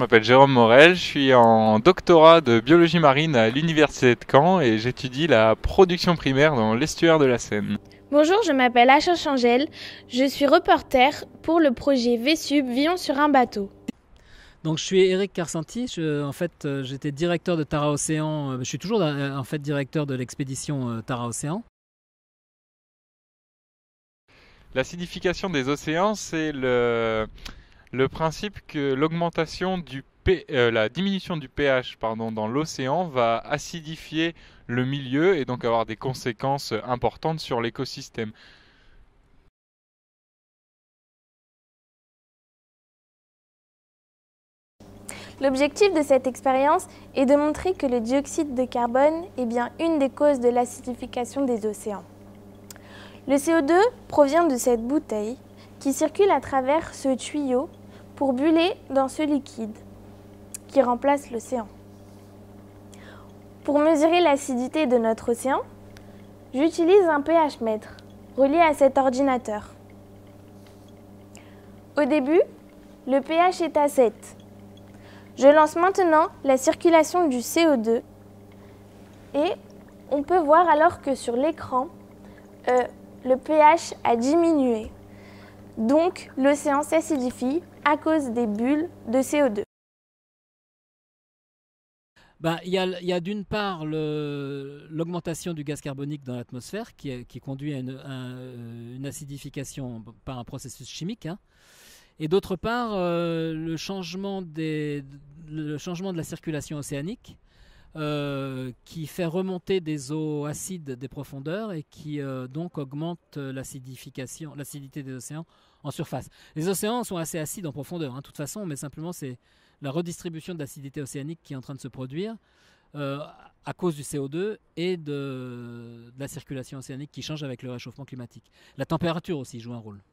m'appelle Jérôme Morel, je suis en doctorat de biologie marine à l'université de Caen et j'étudie la production primaire dans l'estuaire de la Seine. Bonjour, je m'appelle Acha Changel, je suis reporter pour le projet VSUB Vivons sur un bateau. Donc je suis Eric Carsanti, j'étais directeur de Tara Océan, je suis toujours directeur de l'expédition Tara Océan. L'acidification des océans, c'est le principe que la diminution du pH dans l'océan va acidifier le milieu et donc avoir des conséquences importantes sur l'écosystème. L'objectif de cette expérience est de montrer que le dioxyde de carbone est bien une des causes de l'acidification des océans. Le CO2 provient de cette bouteille qui circule à travers ce tuyau pour buller dans ce liquide qui remplace l'océan. Pour mesurer l'acidité de notre océan, j'utilise un pH mètre relié à cet ordinateur. Au début, le pH est à 7. Je lance maintenant la circulation du CO2 et on peut voir alors que sur l'écran, le pH a diminué. Donc l'océan s'acidifie à cause des bulles de CO2. Il y a d'une part l'augmentation du gaz carbonique dans l'atmosphère qui conduit à une acidification par un processus chimique. Et d'autre part, le changement de la circulation océanique qui fait remonter des eaux acides des profondeurs et qui donc augmente l'acidité des océans en surface. Les océans sont assez acides en profondeur, de toute façon, mais simplement c'est la redistribution de l'acidité océanique qui est en train de se produire à cause du CO2 et de la circulation océanique qui change avec le réchauffement climatique. La température aussi joue un rôle.